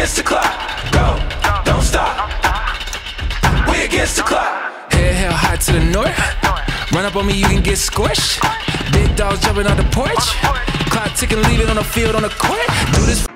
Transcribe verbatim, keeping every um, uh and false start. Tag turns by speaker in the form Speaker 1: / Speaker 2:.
Speaker 1: against the clock. Go, don't stop. We against the clock.
Speaker 2: Head hell hot to the north. Run up on me, you can get squished. Big dogs jumping on the porch. Clock ticking, leave it on the field, on the court. Do this.